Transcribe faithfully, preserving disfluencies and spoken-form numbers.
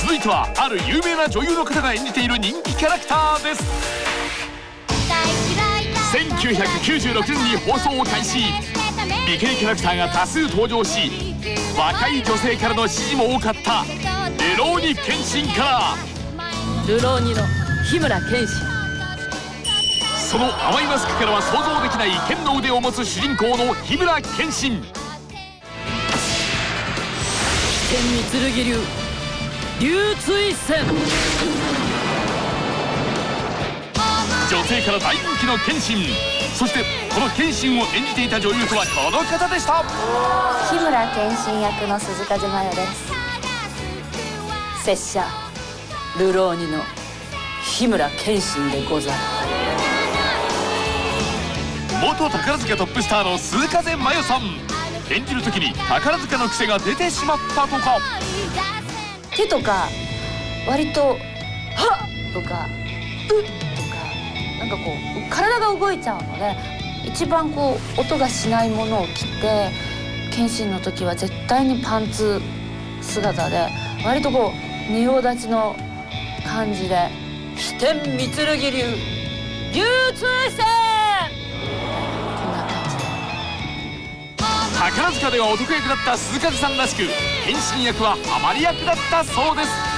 続いてはある有名な女優の方が演じている人気キャラクターです。せんきゅうひゃくきゅうじゅうろくねんに放送を開始。美形キャラクターが多数登場し、若い女性からの支持も多かったルローニケンシンから、 ルローニの日村剣心。 その甘いマスクからは想像できない剣の腕を持つ主人公の日村剣心。 天御剣流流追戦。 女性から大人気の剣心。そしてこの剣心を演じていた女優とはこの方でした。 日村剣心役の鈴風真世です。 拙者ルローニの日村剣心でござる。 元宝塚トップスターの鈴風真世さん。演じる時に宝塚の癖が出てしまったとか。 手とか割と「はっ!」とか「うっ!」とかなんかこう体が動いちゃうので、一番こう音がしないものを着て、剣心の時は絶対にパンツ姿で割とこう仁王立ちの感じで「飛天御剣流流追戦!」こんな感じで。 宝塚では男役だった鈴風さんらしく、剣心役はハマり役だったそうです。